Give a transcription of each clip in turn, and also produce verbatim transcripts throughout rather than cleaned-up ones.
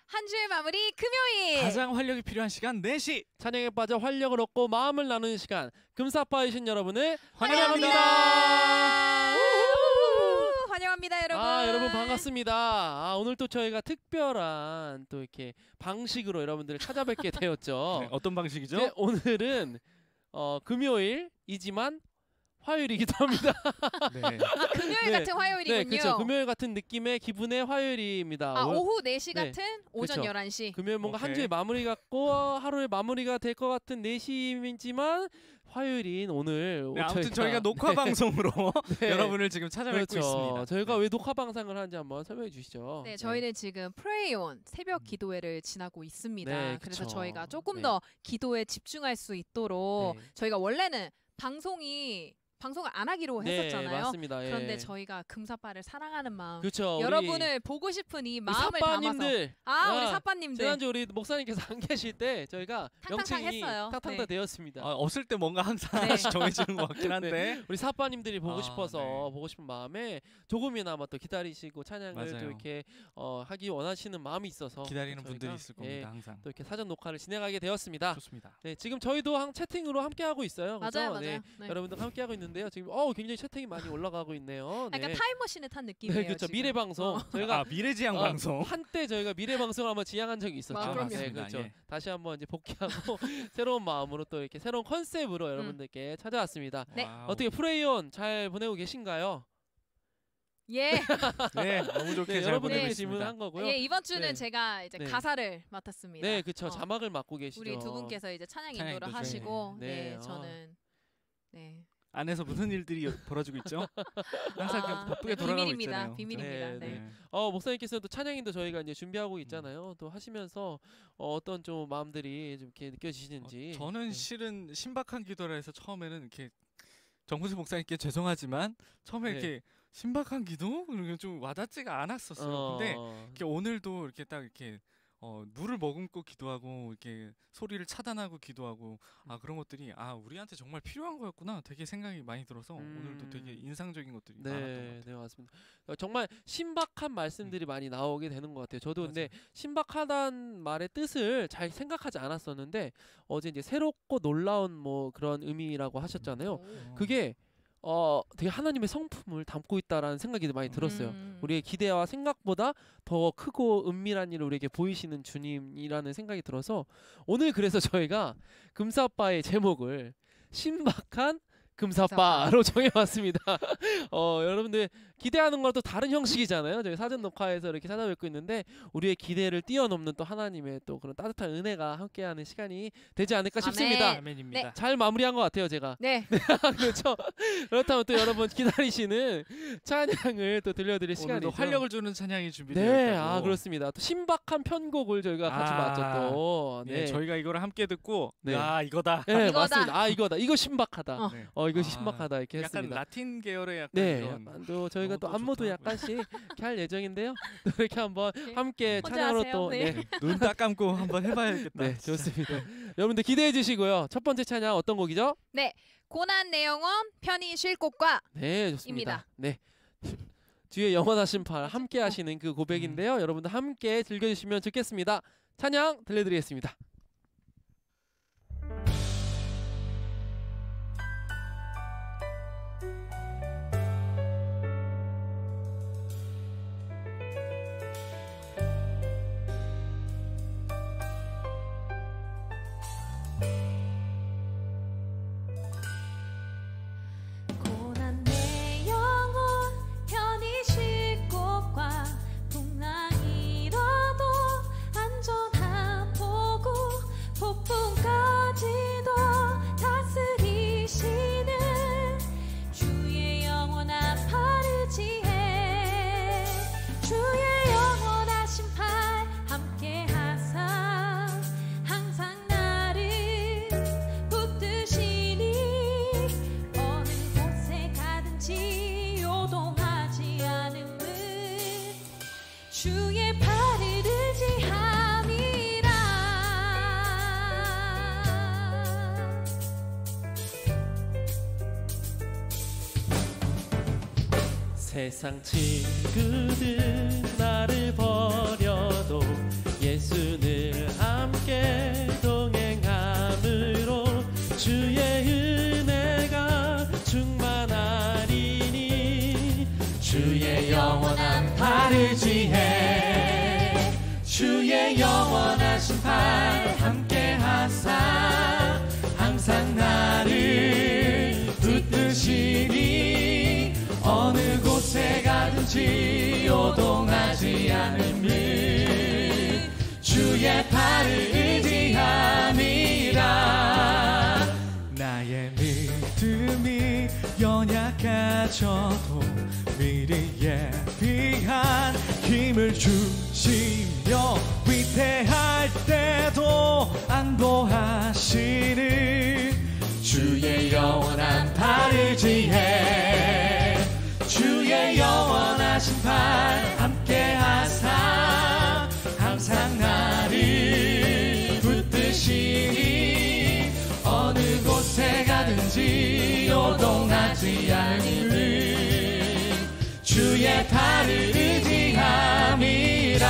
한 주의 마무리 금요일. 가장 활력이 필요한 시간 네 시. 찬양에 빠져 활력을 얻고 마음을 나누는 시간. 금사빠이신 여러분을 환영합니다. 환영합니다. 환영합니다, 여러분. 아, 여러분 반갑습니다. 아, 오늘 또 저희가 특별한 또 이렇게 방식으로 여러분들을 찾아뵙게 되었죠. 네, 어떤 방식이죠? 네, 오늘은 어, 금요일이지만 화요일이기도 합니다. 네. 아, 금요일 네. 같은 화요일이군요. 네, 그렇죠. 금요일 같은 느낌의 기분의 화요일입니다. 아, 오- 오후 네 시 네. 같은 오전 그쵸. 열한 시. 금요일 뭔가 한 오케이. 주의 마무리 같고 하루의 마무리가 될 것 같은 네 시이지만 화요일인 오늘 네, 아무튼 저희가 녹화 방송으로 네. 여러분을 지금 찾아뵙고 그렇죠. 있습니다. 저희가 네. 왜 녹화 방송을 하는지 한번 설명해 주시죠. 네, 저희는 지금 프레이온 새벽 기도회를 지나고 있습니다. 네, 그래서 그쵸. 저희가 조금 네. 더 기도에 집중할 수 있도록 네. 저희가 원래는 방송이 방송을 안 하기로 네, 했었잖아요. 맞습니다. 예. 그런데 저희가 금사빠를 사랑하는 마음, 그렇죠. 여러분을 보고 싶은 이 우리 마음을 담아서 사빠님들 아, 우리 아, 사빠님들 지난주 우리 목사님께서 안 계실 때 저희가 탕탕탕 명칭이 했어요. 탕탕 네. 되었습니다. 아, 없을 때 뭔가 항상 네. 하나씩 정해지는 것 같긴 한데. 네. 우리 사빠님들이 보고 아, 싶어서 네. 보고 싶은 마음에 조금이나마 또 기다리시고 찬양을 맞아요. 또 이렇게 어, 하기 원하시는 마음이 있어서 기다리는 저희가, 분들이 있을 겁니다. 예, 항상. 또 이렇게 사전 녹화를 진행하게 되었습니다. 좋습니다. 네, 지금 저희도 한 채팅으로 함께 하고 있어요. 그죠? 맞아요, 맞아요. 네, 네. 여러분들 함께 하고 있는데요. 지금 어 굉장히 채팅이 많이 올라가고 있네요. 네. 약간 타임머신에 탄 느낌이에요. 네, 그렇죠. 지금. 미래 방송. 저희가 아, 미래지향 어, 방송. 한때 저희가 미래 방송을 한번 지향한 적이 있었죠. 아, 그럼요. 네, 맞습니다. 그렇죠. 예. 다시 한번 이제 복귀하고 새로운 마음으로 또 이렇게 새로운 컨셉으로 여러분들께 찾아왔습니다. 네. 와우. 어떻게 프레이온 잘 보내고 계신가요? 예. 네, 너무 좋게 네, 잘 보내고 여러분들께 있습니다. 질문한 거고요. 예, 이번 주는 네. 제가 이제 네. 가사를 맡았습니다. 네, 그렇죠. 어, 자막을 맡고 계시죠. 우리 두 분께서 이제 찬양 찬양 인도를 인도죠. 하시고 네. 네, 네, 아. 저는 네. 안에서 무슨 일들이 벌어지고 있죠? 항상 아, 바쁘게 네, 돌아가고 비밀입니다. 있잖아요. 비밀입니다. 네, 네. 네. 어, 목사님께서도 찬양인도 저희가 이제 준비하고 있잖아요. 또 하시면서 어, 어떤 좀 마음들이 좀 이렇게 느껴지시는지. 어, 저는 네. 실은 신박한 기도라 해서 처음에는 이렇게 정훈수 목사님께 죄송하지만 처음에 네. 이렇게 신박한 기도? 이렇게 좀 와닿지가 않았었어요. 근데 어, 이렇게 오늘도 이렇게 딱 이렇게 어, 물을 머금고 기도하고 이렇게 소리를 차단하고 기도하고 아 그런 것들이 아 우리한테 정말 필요한 거였구나 되게 생각이 많이 들어서 음. 오늘도 되게 인상적인 것들이 많았던 것 네, 같아요. 네 맞습니다. 어, 정말 신박한 말씀들이 많이 나오게 되는 것 같아요. 저도 근데 맞아요. 신박하다는 말의 뜻을 잘 생각하지 않았었는데 어제 이제 새롭고 놀라운 뭐 그런 의미라고 하셨잖아요. 어. 그게 어 되게 하나님의 성품을 담고 있다라는 생각이 많이 들었어요. 음. 우리의 기대와 생각보다 더 크고 은밀한 일을 우리에게 보이시는 주님이라는 생각이 들어서 오늘 그래서 저희가 금사빠의 제목을 신박한 금사빠로 정해왔습니다. 어, 여러분들 기대하는 건 또 다른 형식이잖아요. 저희 사전 녹화에서 이렇게 찾아뵙고 있는데 우리의 기대를 뛰어넘는 또 하나님의 또 그런 따뜻한 은혜가 함께하는 시간이 되지 않을까 아멘. 싶습니다. 아멘입니다. 잘 마무리한 것 같아요, 제가. 네. 그렇죠. 그렇다면 또 여러분 기다리시는 찬양을 또 들려드릴 시간이죠. 오늘도 활력을 주는 찬양이 준비되어 네, 있다고. 아 그렇습니다. 또 신박한 편곡을 저희가 같이 아, 맞죠 또. 네, 저희가 이거를 함께 듣고 네. 아 이거다. 네, 이거다. 맞습니다. 아 이거다. 이거 신박하다. 어. 네. 어 이거 아, 신박하다 이렇게 약간 했습니다. 라틴 계열의 약간 네, 이런 약간 또 저희가 또 너무 또 안무도 좋더라고요. 약간씩 이렇게 할 예정인데요. 또 이렇게 한번 네. 함께 혼자 찬양으로 하세요. 또 네. 네, 눈 딱 감고 한번 해봐야겠다. 네, 진짜. 좋습니다. 여러분들 기대해 주시고요. 첫 번째 찬양 어떤 곡이죠? 고난 내 영혼 편히 쉴 곳과 네, 좋습니다. 입니다. 네. 뒤에 영원하신 팔 함께 하시는 그 고백인데요. 여러분들 함께 즐겨주시면 좋겠습니다. 찬양 들려드리겠습니다. 고난 내 영혼 편히 쉴 곳과 풍랑이라도 안전한 보고 폭풍까지도 다스리시는 주의 영원한 팔을 지혜 주의 영원하신 팔 함께 하사 항상 나를 붙드시니 어느 곳에 가든지 요동하지 않음을 주의 팔을 의지함이라 세상 친구들 나를 버려도 예수 팔을 지해 주의 영원하신 팔 함께 하사 항상 나를 붙드시니 어느 곳에 가든지 요동하지 않음을 주의 팔을 의지함이라. 나의 믿음이 연약해져도 미리 예비한 힘을 주시며 위태할 때도 안보하시는 주의 영원한 팔을 지해 주의 영원하신 팔 함께 하사 항상 나를 붙드시니 어느 곳에 가든지 요동하지 않음을 주의 팔을 의지함이라.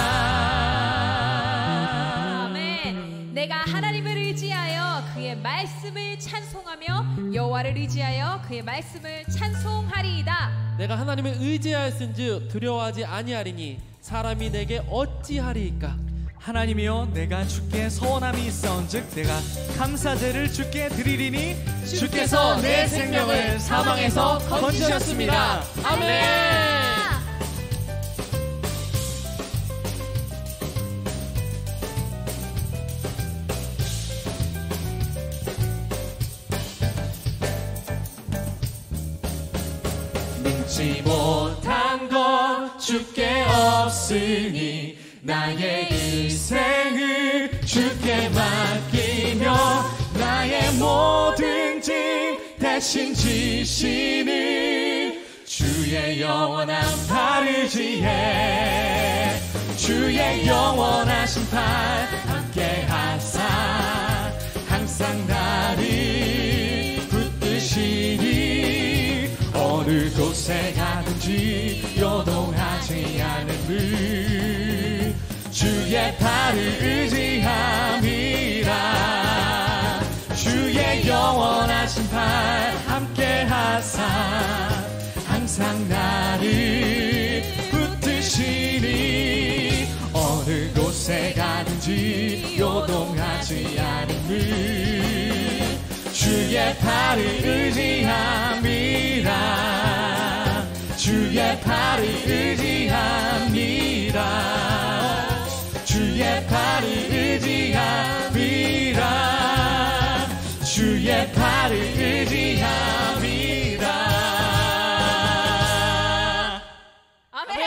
아멘. 내가 하나님을 의지하여 그의 말씀을 찬송하며 여호와를 의지하여 그의 말씀을 찬송하리이다. 내가 하나님을 의지하였은즉 두려워하지 아니하리니 사람이 내게 어찌하리이까. 하나님이여 내가 주께 서원함이 있어온즉 내가 감사제를 주께 드리리니 주께서 내 생명을 사망에서 건지셨습니다. 아멘. 능치 못한 것 주께 없으니 나의 일생을 주께 맡기며 나의 모든 짐 대신 지시는 주의 영원한 팔을 지해 주의 영원하신 팔 함께 하사 항상 나를 붙드시니 어느 곳에 가든지 요동하지 않음을 주의 팔을 의지함이라. 주의 영원하신 팔 함께 하사 항상 나를 붙드시니 어느 곳에 가든지 요동하지 않음을 주의 팔을 의지함이라. 주의 팔을 의지함이라. 주의 팔을 의지함이라. 주의 팔을 의지함이라. 아멘.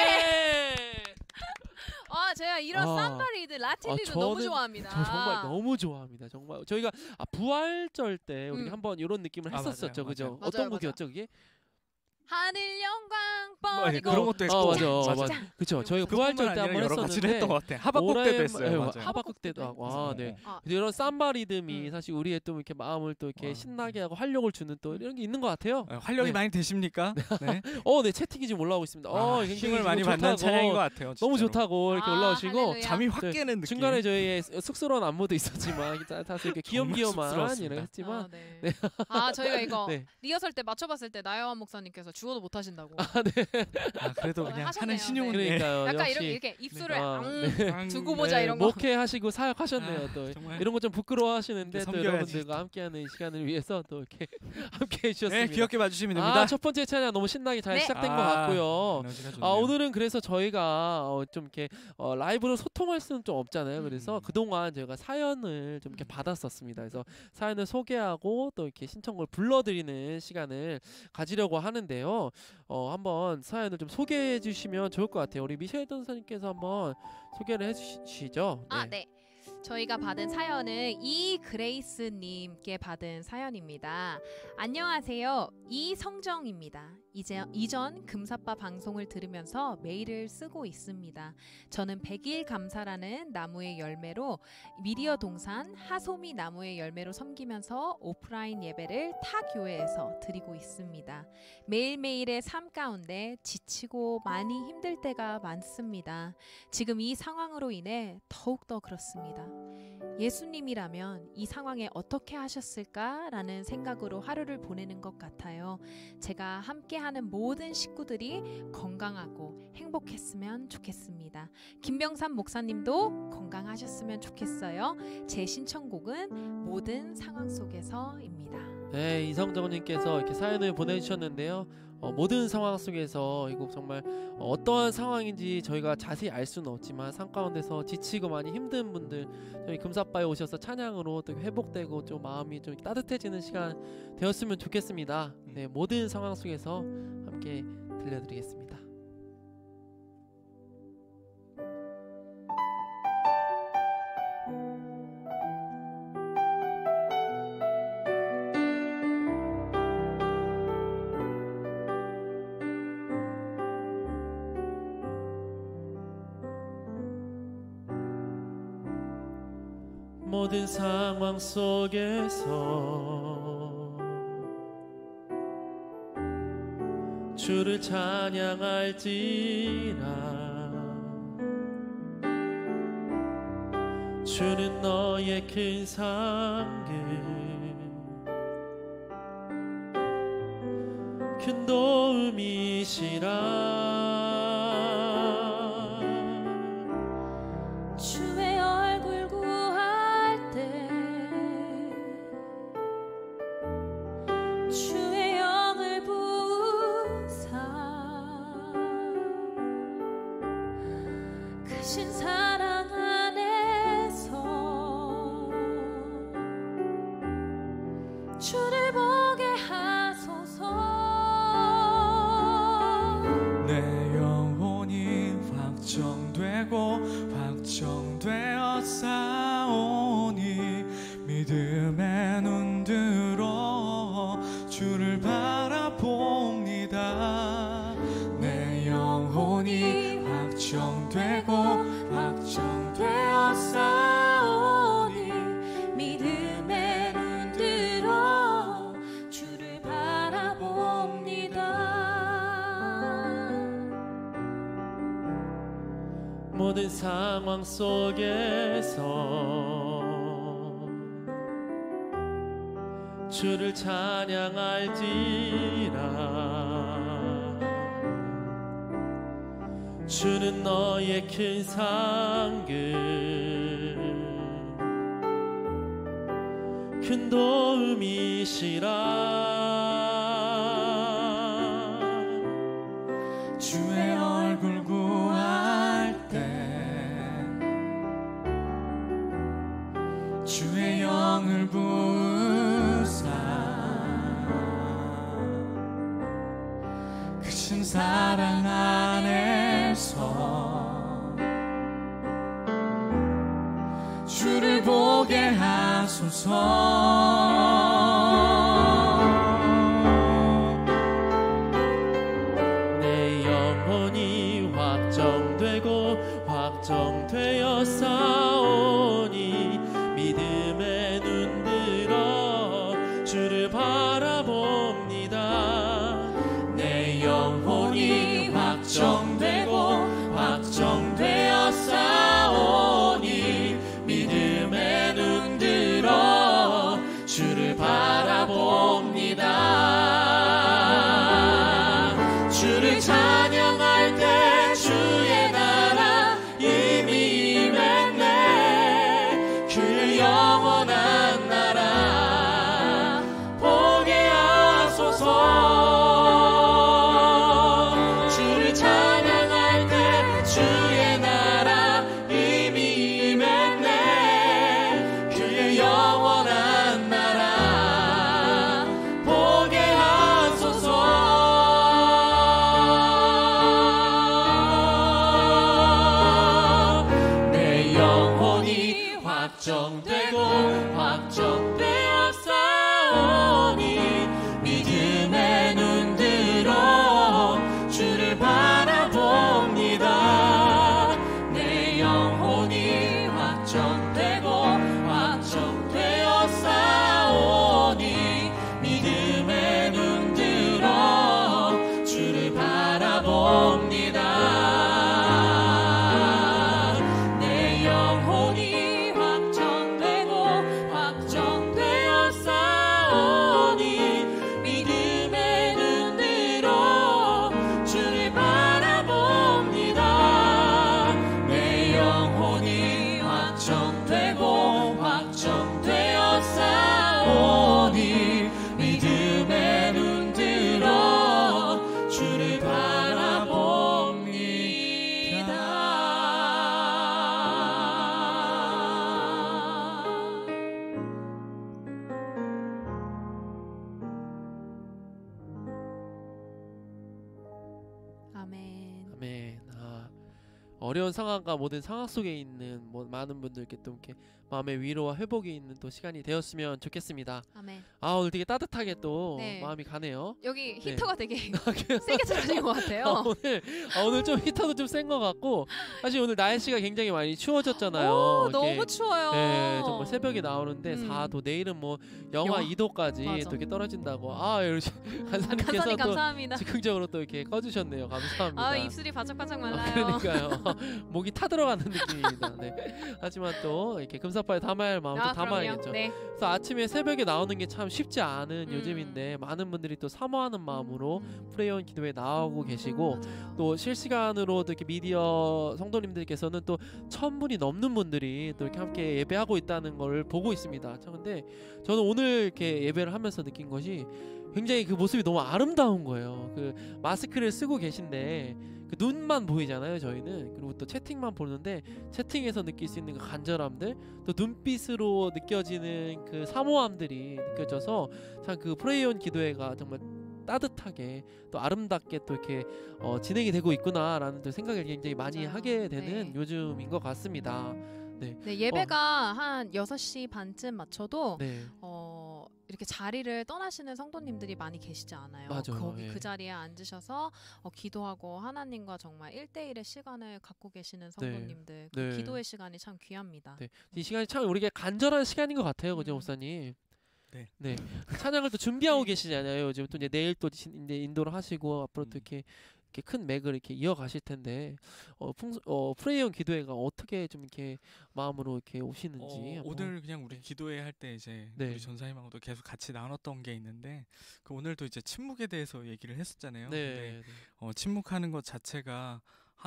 아, 제가 이런 아. 삼바리드, 라틴리드 아, 너무 저는 좋아합니다. 저 정말 너무 좋아합니다. 정말 저희가 아, 부활절 때 우리 음. 한번 이런 느낌을 아, 했었었죠, 맞아요, 그죠? 맞아요. 어떤 맞아요, 곡이었죠, 그게? 하늘 영광 뭐, 뻗이고 그런 것도 했고 아 맞아, 맞아. 맞아, 그렇죠. 저희가 그뿐만 부활절 때 아니라 한번 여러 가지를 했었는데 했던 것 같아. 하박국 때도 오라의- 했어요. 예, 맞아요. 하박국 때도 하고, 아, 네. 아, 근데 이런 삼바 리듬이 음. 사실 우리의 또 이렇게 마음을 또 이렇게 와. 신나게 하고 활력을 주는 또 이런 게 있는 것 같아요. 어, 활력이 네. 많이 되십니까? 네. 어, 네 채팅이 지금 올라오고 있습니다. 어, 아, 굉장히 힘을 지금 많이 받는 좋다고, 찬양인 것 같아요. 너무 진짜로. 좋다고 이렇게 아, 올라오시고 할렐루야. 잠이 확 네, 깨는 느낌. 중간에 저희의 쑥스러운 안무도 있었지만 다- 다들 이렇게 정말 귀염귀염한 쑥스러웠습니다. 이런 했지만 아, 네. 네. 아, 저희가 이거 네. 리허설 때 맞춰봤을 때 나영환 목사님께서 죽어도 못 하신다고. 아, 네. 아, 그래도 어, 그냥 하셨네요. 하는 신용은 네. 그러니까요. 약간 역시 이렇게 이렇게 입술을 아, 앙 네. 두고 보자 네, 이런 거. 목회하시고 사역하셨네요. 아, 또 정말. 이런 거 좀 부끄러워하시는데 또 섬겨야지. 여러분들과 함께하는 이 시간을 위해서 또 이렇게 함께 네, 해주셨습니다. 귀엽게 봐주시면 됩니다. 아, 첫 번째 찬양 너무 신나게 잘 네. 시작된 아, 것 같고요. 에너지가 좋네요. 아, 오늘은 그래서 저희가 어, 좀 이렇게 어, 라이브로 소통할 수는 좀 없잖아요. 그래서 음. 그동안 저희가 사연을 좀 이렇게 음. 받았었습니다. 그래서 사연을 소개하고 또 이렇게 신청곡을 불러드리는 시간을 가지려고 하는데요. 어, 한번 사연을 좀 소개해 주시면 좋을 것 같아요. 우리 미셸 전사님께서 한번 소개를 해주시죠. 아, 네. 저희가 받은 사연은 이그레이스님께 받은 사연입니다. 안녕하세요. 이성정입니다. 이제 이전 금사빠 방송을 들으면서 메일을 쓰고 있습니다. 저는 백일 감사라는 나무의 열매로 미리어 동산 하소미 나무의 열매로 섬기면서 오프라인 예배를 타 교회에서 드리고 있습니다. 매일매일의 삶 가운데 지치고 많이 힘들 때가 많습니다. 지금 이 상황으로 인해 더욱더 그렇습니다. 있습니다. 예수님이라면 이 상황에 어떻게 하셨을까라는 생각으로 하루를 보내는 것 같아요. 제가 함께하는 모든 식구들이 건강하고 행복했으면 좋겠습니다. 김병삼 목사님도 건강하셨으면 좋겠어요. 제 신청곡은 모든 상황 속에서입니다. 네, 이성정님께서 이렇게 사연을 보내주셨는데요. 어, 모든 상황 속에서 이 곡 정말 어, 어떠한 상황인지 저희가 자세히 알 수는 없지만 삶 가운데서 지치고 많이 힘든 분들 저희 금사빠에 오셔서 찬양으로 또 회복되고 좀 마음이 좀 따뜻해지는 시간 되었으면 좋겠습니다. 네, 모든 상황 속에서 함께 들려드리겠습니다. 모든 상황 속에서 주를 찬양할지라 주는 너의 큰 상급 큰 도움이시라 확정되어 싸우니 믿음의 눈 들어 주를 바라봅니다. 내 영혼이 확정되고 확정되어 싸우니 믿음의 눈 들어 주를 바라봅니다. 모든 상황 속에서 주를 찬양할지라 주는 너의 큰 상급 큰 도움이시라 주의 얼굴 구할 주의 영을 부으사 크신 사랑 안에서 주를 보게 하소서. 내 영혼이 확정되고 확정되어 싸우니 믿음의 눈 들어 주를 바라봅니다. 내 영혼이 확정되고 확정되어 싸우니 믿음의 눈 들어 주를 바라봅니다. 주를 찬양할 때 주의 나라 이미 임했네. 그의 영원한 나라 보게 하소서. 주를 찬양할 때 주의 나라 이미 임했네. 그의 영원한 나라 보게 하소서. 내 영혼이 확정되고 확정되어 싸우니 믿음의 눈 들어 주를 바라봅니다. 내 영혼이 확정되고 확정되어 싸우니 믿음의 눈 들어 주를 바라봅니다. 내 영혼이 어려운 상황과 모든 상황 속에 있는 뭐 많은 분들께 또 이렇게 마음의 위로와 회복이 있는 또 시간이 되었으면 좋겠습니다. 아멘. 아 오늘 되게 따뜻하게 또 네. 마음이 가네요. 여기 네. 히터가 되게 세게 들어진 것 같아요. 아, 오늘 아, 오늘 좀 히터도 좀 센 것 같고 사실 오늘 날씨가 굉장히 많이 추워졌잖아요. 오, 이렇게, 너무 추워요. 네, 정말 새벽에 나오는데 음. 사 도 내일은 뭐 영하 영하- 이 도까지 맞아. 또 이렇게 떨어진다고. 아, 이러시 간사님께서 간사님 또 감사합니다. 즉흥적으로 또 이렇게 꺼주셨네요. 감사합니다. 아 입술이 바짝바짝 아, 말라요. 그러니까요. 목이 타들어가는 느낌입니다. 네. 하지만 또 이렇게 금사빠에 담아야 할 마음 또 아, 담아야겠죠. 그럼요. 네. 그래서 아침에 새벽에 나오는 게 참 쉽지 않은 음. 요즘인데 많은 분들이 또 사모하는 마음으로 프레이온 기도에 나오고 계시고 맞아요. 또 실시간으로 또 이렇게 미디어 성도님들께서는 또 천 분이 넘는 분들이 또 이렇게 함께 예배하고 있다는 걸 보고 있습니다. 참 근데 저는 오늘 이렇게 예배를 하면서 느낀 것이 굉장히 그 모습이 너무 아름다운 거예요. 그 마스크를 쓰고 계신데 그 눈만 보이잖아요, 저희는. 그리고 또 채팅만 보는데 채팅에서 느낄 수 있는 그 간절함들, 또 눈빛으로 느껴지는 그 사모함들이 느껴져서 참 그 프레이온 기도회가 정말 따뜻하게 또 아름답게 또 이렇게 어, 진행이 되고 있구나라는 또 생각을 굉장히 많이 맞아요. 하게 되는 네. 요즘인 것 같습니다. 네, 예배가 한 여섯 시 반쯤 맞춰도 네, 어, 이렇게 자리를 떠나시는 성도님들이 많이 계시지 않아요. 맞아요. 거기 예. 그 자리에 앉으셔서 어, 기도하고 하나님과 정말 일대일의 시간을 갖고 계시는 성도님들 그 네. 기도의 시간이 참 귀합니다. 네. 이 시간이 참 우리에게 간절한 시간인 것 같아요, 그죠, 음. 목사님? 네. 네. 찬양을 또 준비하고 네. 계시잖아요. 요즘 또 이제 내일 또 신- 이제 인도를 하시고 앞으로 또 음. 이렇게 이렇게 큰 맥을 이렇게 이어가실 텐데 어, 풍, 어 프레이온 기도회가 어떻게 좀 이렇게 마음으로 이렇게 오시는지 어, 한번. 오늘 그냥 우리 기도회 할 때 이제 네. 우리 전사님하고도 계속 같이 나눴던 게 있는데 그 오늘도 이제 침묵에 대해서 얘기를 했었잖아요. 근데 네, 네. 어, 침묵하는 것 자체가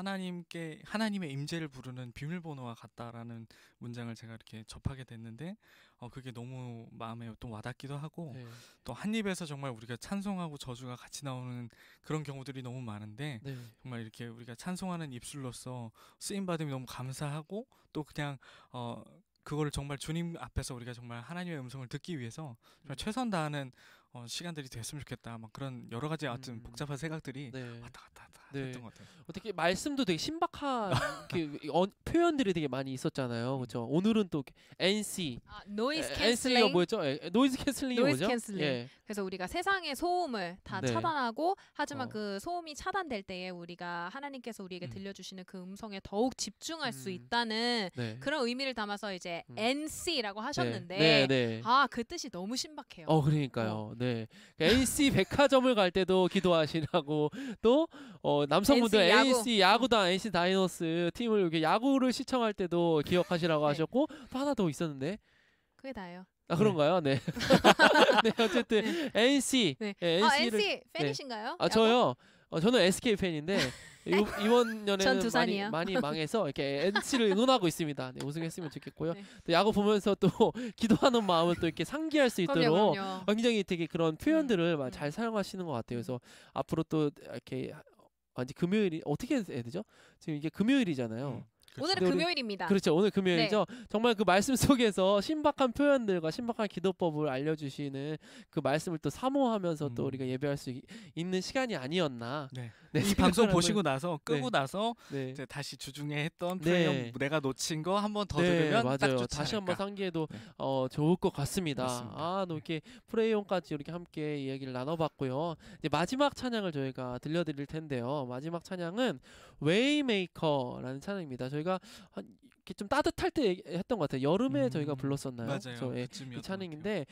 하나님께 하나님의 임재를 부르는 비밀번호와 같다라는 문장을 제가 이렇게 접하게 됐는데 어, 그게 너무 마음에 또 와닿기도 하고 네. 또 한 입에서 정말 우리가 찬송하고 저주가 같이 나오는 그런 경우들이 너무 많은데 네. 정말 이렇게 우리가 찬송하는 입술로서 쓰임 받음이 너무 감사하고 또 그냥 어 그거를 정말 주님 앞에서 우리가 정말 하나님의 음성을 듣기 위해서 정말 최선 다하는 어, 시간들이 됐으면 좋겠다. 막 그런 여러 가지 아무튼 음. 복잡한 생각들이 네. 왔다 갔다 왔다 네. 했던 것 같아요. 어떻게 말씀도 되게 신박한 그 어, 표현들이 되게 많이 있었잖아요. 그렇죠? 오늘은 또 엔씨 아, 노이즈 엔씨가 캔슬링. 뭐였죠? 에, 노이즈 캔슬링이 노이즈 뭐죠? 캔슬링. 예. 그래서 우리가 세상의 소음을 다 네. 차단하고 하지만 어. 그 소음이 차단될 때에 우리가 하나님께서 우리에게 음. 들려주시는 그 음성에 더욱 집중할 수 음. 있다는 네. 그런 의미를 담아서 이제 음. 엔씨라고 하셨는데 네, 네. 아 그 뜻이 너무 신박해요. 어 그러니까요. 네. 엔씨 백화점을 갈 때도 기도하시라고 또 어, 남성분들 엔씨 야구. 엔씨 야구단 엔씨 다이노스 팀을 이렇게 야구를 시청할 때도 기억하시라고 네. 하셨고 또 하나 더 있었는데 그게 다예요. 아 그런가요? 네. 네 어쨌든 네. 엔씨 네. 예, 아 엔씨를 엔씨 팬이신가요? 아 저요. 어, 저는 에스케이 팬인데 이, 이번 전 연애는 많이 두산이요. 많이 망해서 이렇게 엔씨를 응원하고 있습니다. 네, 우승했으면 좋겠고요. 네. 또 야구 보면서 또 기도하는 마음을 또 이렇게 상기할 수 있도록 그럼요, 그럼요. 굉장히 되게 그런 표현들을 막 음. 잘 사용하시는 것 같아요. 그래서 앞으로 또 이렇게 아, 이제 금요일이 어떻게 해야 되죠? 지금 이게 금요일이잖아요. 음, 그렇죠. 오늘은 근데 우리- 금요일입니다. 그렇죠. 오늘 금요일이죠. 정말 그 말씀 속에서 신박한 표현들과 신박한 기도법을 알려주시는 그 말씀을 또 사모하면서 또 음. 우리가 예배할 수 이- 있는 시간이 아니었나. 네. 네, 이 방송 생각을 보시고 나서 끄고 네. 나서 네. 이제 다시 주중에 했던 네. 프레이엄 내가 놓친 거 한 번 더 네, 들으면 맞아요. 딱 좋지 다시 한번 않을까. 상기해도 네. 어, 좋을 것 같습니다. 맞습니다. 아, 너 이렇게 프레이온까지 이렇게 함께 이야기를 나눠봤고요. 이제 마지막 찬양을 저희가 들려드릴 텐데요. 마지막 찬양은 웨이메이커라는 찬양입니다. 저희가 한 이렇게 좀 따뜻할 때 얘기- 했던 것 같아요. 여름에 음, 저희가 불렀었나요? 맞아요. 그래서 예, 그쯤이었던 이 것 찬양인데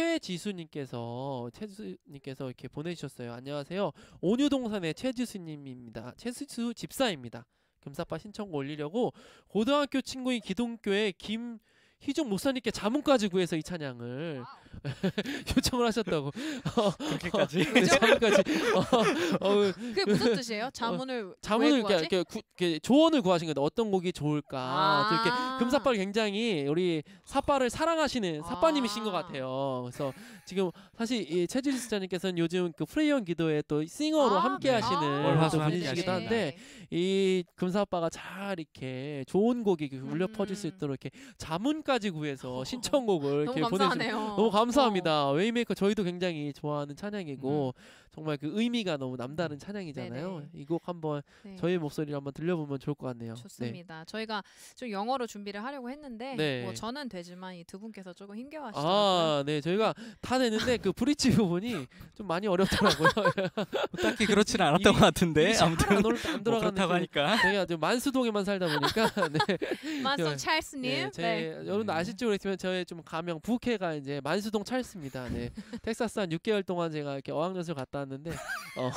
최지수님께서 최지수님께서 이렇게 보내주셨어요. 안녕하세요. 온유동산의 최지수님입니다. 최지수 집사입니다. 금사빠 신청곡 올리려고 고등학교 친구인 기독교의 김희종 목사님께 자문까지 구해서 이 찬양을 요청을 하셨다고. 그렇게까지. 네, 자문까지. 어, 어, 그게 무슨 뜻이에요? 자문을 자문을 왜 이렇게, 구하지? 이렇게, 구, 이렇게 조언을 구하신 건데 어떤 곡이 좋을까. 아. 또 이렇게 금사빠를 굉장히 우리 사빠를 사랑하시는 사빠님이신 것 아. 같아요. 그래서 지금 사실 이 최지수 지사님께서는 요즘 그 프레이온 기도에 또 싱어로 아, 함께 네. 하시는 아, 월화수 또 함께 분이시기도 하시는. 한데 이 금사빠가 잘 이렇게 좋은 곡이 이렇게 울려 퍼질 수 음. 있도록 이렇게 자문까지 구해서 신청곡을 너무 이렇게 보내주 감사하네요. 너무 감사합니다. 웨이메이커 저희도 굉장히 좋아하는 찬양이고 음. 정말 그 의미가 너무 남다른 찬양이잖아요. 네네. 이 곡 한번 네. 저희 목소리를 한번 들려보면 좋을 것 같네요. 좋습니다. 저희가 좀 영어로 준비를 하려고 했는데 네. 뭐 저는 되지만 이 두 분께서 조금 힘겨워하시더라고요. 아, 네, 저희가 다 되는데 그 브릿지 부분이 좀 많이 어렵더라고요. 딱히 그렇지는 않았던 이게- 것 같은데 이게 잘 아무튼 안, 올- 안 뭐 돌아가는 그렇다고 느낌. 하니까 저희가 좀 만수동에만 살다 보니까 네. 만송 찰스님. 네, 제 네. 여러분도 네. 아실지 모르겠지만 저의 좀 가명 부캐가 이제 만수동 찰스입니다. 네. 텍사스 한 육 개월 동안 제가 이렇게 어학연수를 갔다 왔는데 어,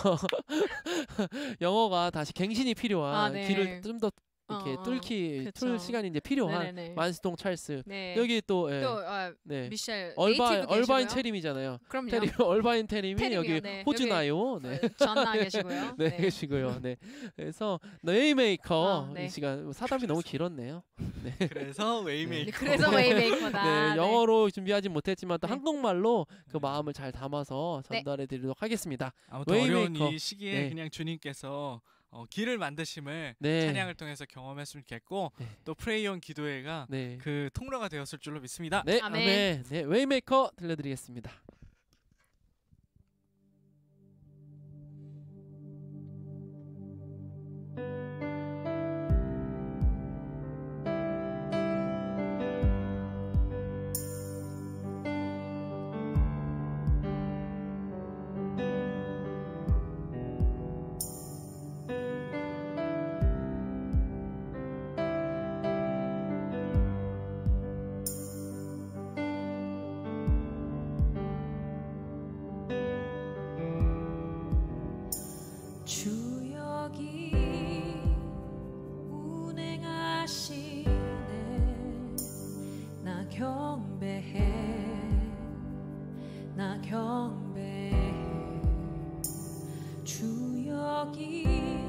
영어가 다시 갱신이 필요한 아, 네. 길을 좀 더 이렇게 어, 뚫기 그쵸. 뚫 시간이 이제 필요한 네네네. 만수동 찰스. 네. 여기 또, 예, 또 아, 네. 미셸 얼바 네이티브 얼바인 계시고요. 체림이잖아요. 그럼요. 테림 얼바인 테림이 테림이요, 여기 네. 호주나요. 네. 어, 전나 계시고요. 네, 계시고요. 네. 그래서 웨이메이커 아, 네. 이 시간 사담이 너무 길었네요. 그래서 웨이메이커 네, 그래서 웨이메이커다. 네, 영어로 준비하지 못했지만 또 네. 한국말로 그 마음을 잘 담아서 네. 전달해 드리도록 하겠습니다. 아무튼 어려운 웨이메이커. 이 시기에 네. 그냥 주님께서 어, 길을 만드심을 네. 찬양을 통해서 경험했으면 좋겠고 네. 또 프레이온 기도회가 네. 그 통로가 되었을 줄로 믿습니다. 네, 아멘. 아멘. 네, 웨이메이커 들려드리겠습니다. 주 여기 운행하시네 나 경배해 나 경배해 주 여기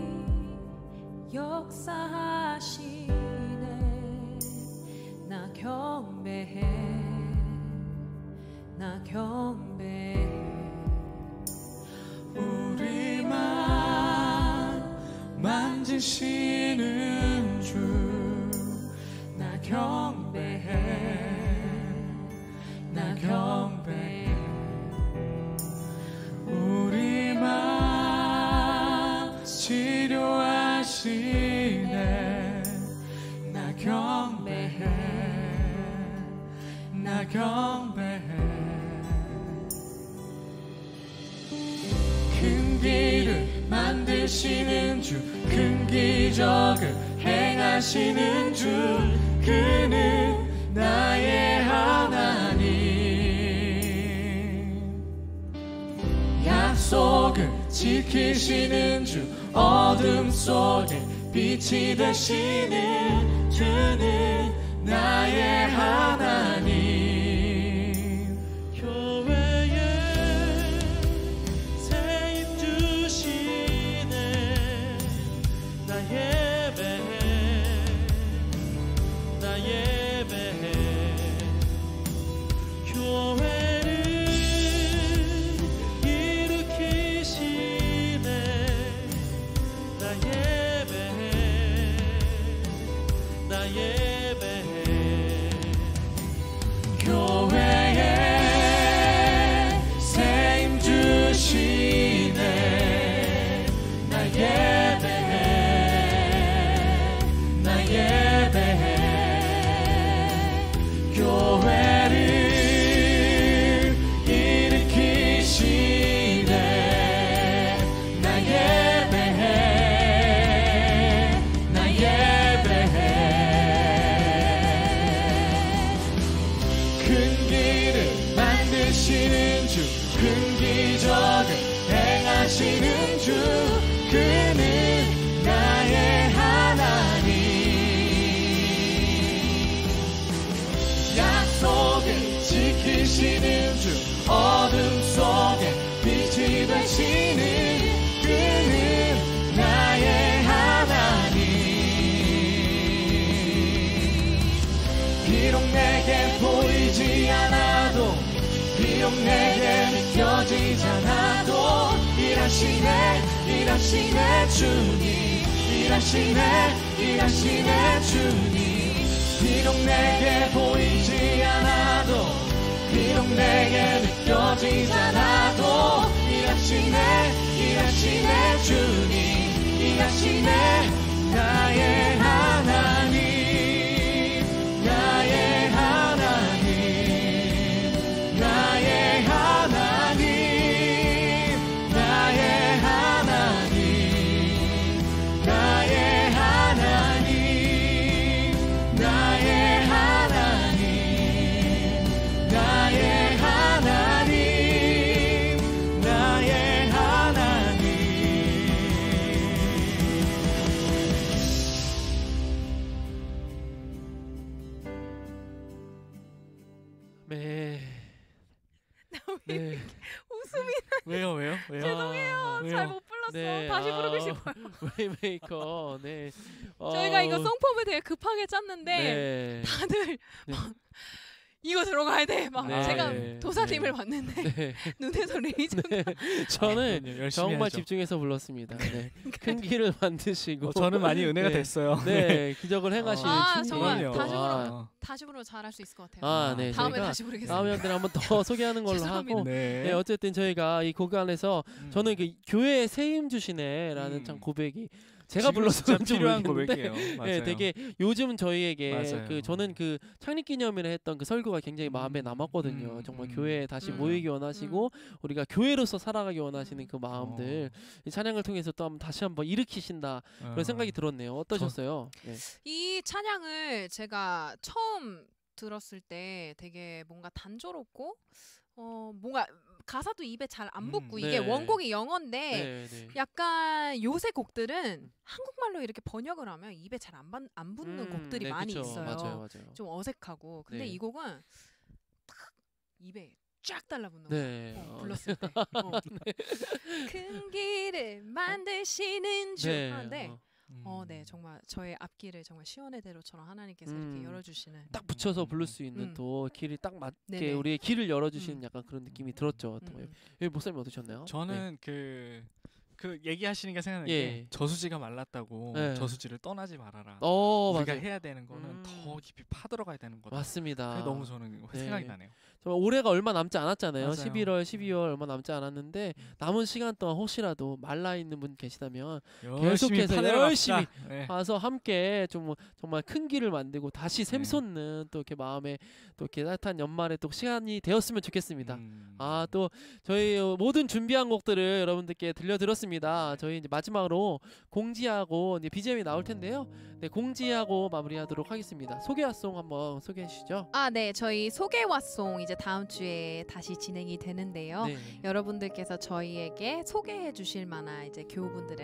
역사하시네 나 경배해 나 경배해 우리만 만지시는 주 나 경배해 나 경배해 우리만 치료하시네 나 경배해 나 경배해 큰 길을 만드시는 주, 큰 기적을 행하시는 주, 그는 나의 하나님. 약속을 지키시는 주, 어둠 속에 빛이 되시는 주는 나의 하나님. 지키시는 주 어둠 속에 빛이 되시는 그는 나의 하나님. 비록 내게 보이지 않아도 비록 내게 느껴지지 않아도 일하시네 일하시네 주님 일하시네 일하시네 주님. 비록 내게 보이지 않아도 비록 내게 느껴지지 않아도 일하시네 아시네 이 아시네 주님 이 아시네 나의 하나님 나의 하나님 나의 하나님 나의 하나님 나의 하나님 나의 하나님 나의 하나님 나의 하나님 네. 네. 웃음이 왜요 왜요 왜요 죄송해요. 왜요? 잘 못 불렀어. 네, 다시 부르고 아, 싶어요. 웨이메이커. 네. 저희가 어, 이거 송폼을 되게 급하게 짰는데 네. 다들 네. 막 이거 들어가야 돼. 막 네. 제가 네. 도사님을 네. 봤는데 네. 눈에서 레이저. 네. 저는 아, 열심히 정말 하죠. 집중해서 불렀습니다. 네. 큰 길을 만드시고 어, 저는 많이 은혜가 네. 됐어요. 네, 기적을 행하시는 아, 큰 정말 길. 그럼요. 다시 불러. 아, 다시 부르면 잘할 수 있을 것 같아요. 아, 네. 다음에 저희가 다시 부르겠습니다. 다음에 한번 한번 더 소개하는 걸로 죄송합니다. 하고 네. 네, 어쨌든 저희가 이 곡 안에서 음. 저는 그 교회에 세임 주시네라는 음. 참 고백이 제가 지금 불러서 진짜 그런지 필요한 모르겠는데 고백이에요. 맞아요. 네, 되게 요즘 저희에게 맞아요. 그 저는 그 창립 기념일에 했던 그 설교가 굉장히 마음에 음, 남았거든요. 음, 정말 음. 교회에 다시 음. 모이기 원하시고 우리가 교회로서 살아가기 원하시는 그 마음들 어. 이 찬양을 통해서 또 한번 다시 한번 일으키신다 그런 어. 생각이 들었네요. 어떠셨어요? 네. 이 찬양을 제가 처음 들었을 때 되게 뭔가 단조롭고 어 뭔가 가사도 입에 잘 안 음, 붙고 네. 이게 원곡이 영어인데 네, 네. 약간 요새 곡들은 한국말로 이렇게 번역을 하면 입에 잘 안 안 붙는 음, 곡들이 네, 많이 그쵸. 있어요. 맞아요, 맞아요. 좀 어색하고 근데 네. 이 곡은 딱 입에 쫙 달라붙는 네. 거예요. 어, 어, 불렀을 때. 어. 큰 길을 만드시는 주. 네. 하는데 어, 음. 어, 네, 정말 저의 앞길을 정말 시원의 대로처럼 하나님께서 음. 이렇게 열어주시는. 딱 붙여서 부를 수 있는 음. 또 길이 딱 맞게 네네. 우리의 길을 열어주시는 음. 약간 그런 느낌이 들었죠. 또. 음. 예, 목사님 어떠셨나요? 저는 그, 그 얘기하시는 게 생각나는 예. 게 저수지가 말랐다고 네. 저수지를 떠나지 말아라. 어, 우리가 맞아요. 해야 되는 거는 음. 더 깊이 파들어가야 되는 거다. 맞습니다. 그게 너무 저는 네. 생각이 나네요. 정말 올해가 얼마 남지 않았잖아요. 맞아요. 십일월, 십이월 얼마 남지 않았는데 음. 남은 시간 동안 혹시라도 말라 있는 분 계시다면 열심히 계속해서 파들어 열심히 갑시다. 네. 와서 함께 좀 뭐 정말 큰 길을 만들고 다시 네. 샘솟는 또 이렇게 마음에 또 이렇게 따뜻한 연말에 또 시간이 되었으면 좋겠습니다. 음. 아, 또 저희 모든 준비한 곡들을 여러분들께 들려드렸습니다. 저희 이제 마지막으로 공지하고 이제 비지엠이 나올 텐데요. 네, 공지하고 마무리하도록 하겠습니다. 소개화송 한번 소개해 주시죠. 아, 네, 저희 소개와송 이제 다음 주에 다시 진행이 되는데요. 네. 여러분들께서 저희에게 소개해 주실 만한 이제 교우분들의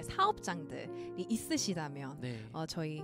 사업장들이 있으시다면 네. 어, 저희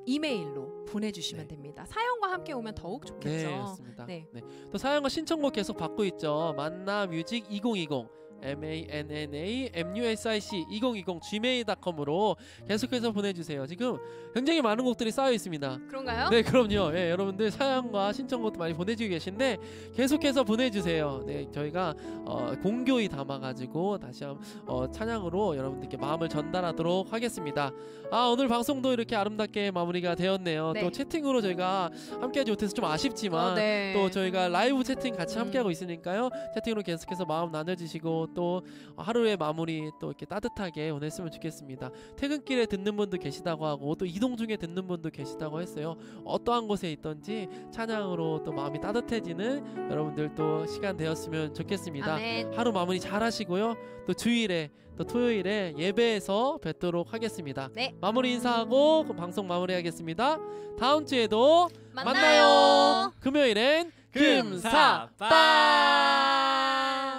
이메일로 보내주시면 네. 됩니다. 사연과 함께 오면 더욱 좋겠죠. 네, 맞습니다. 네. 네. 또 사연과 신청곡 계속 받고 있죠. 만나 뮤직 이천이십 엠 에이 엔 엔 에이 엠 유 에스 아이 씨 이천이십 지메일 닷컴으로 계속해서 보내주세요. 지금 굉장히 많은 곡들이 쌓여 있습니다. 그런가요? 네, 그럼요. 예, 여러분들 사연과 신청곡도 많이 보내주고 계신데 계속해서 보내주세요. 네, 저희가 어, 공교히 담아가지고 다시 한번 어, 찬양으로 여러분들께 마음을 전달하도록 하겠습니다. 아, 오늘 방송도 이렇게 아름답게 마무리가 되었네요. 네. 또 채팅으로 저희가 함께하지 못해서 좀 아쉽지만 어, 네. 또 저희가 라이브 채팅 같이 음. 함께하고 있으니까요. 채팅으로 계속해서 마음 나눠주시고 또 하루의 마무리 또 이렇게 따뜻하게 보냈으면 좋겠습니다. 퇴근길에 듣는 분도 계시다고 하고 또 이동 중에 듣는 분도 계시다고 했어요. 어떠한 곳에 있던지 찬양으로 또 마음이 따뜻해지는 여러분들 또 시간 되었으면 좋겠습니다. 아멘. 하루 마무리 잘 하시고요. 또 주일에 또 토요일에 예배에서 뵙도록 하겠습니다. 네. 마무리 인사하고 그 방송 마무리하겠습니다. 다음 주에도 만나요. 만나요. 금요일엔 금사빠.